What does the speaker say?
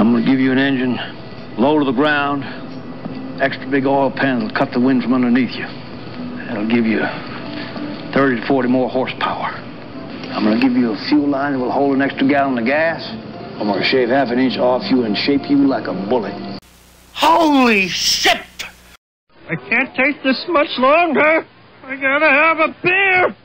I'm gonna give you an engine low to the ground, extra big oil pan that'll cut the wind from underneath you. That'll give you 30 to 40 more horsepower. I'm gonna give you a fuel line that will hold an extra gallon of gas. I'm gonna shave half an inch off you and shape you like a bullet. Holy shit! I can't take this much longer. I gotta have a beer.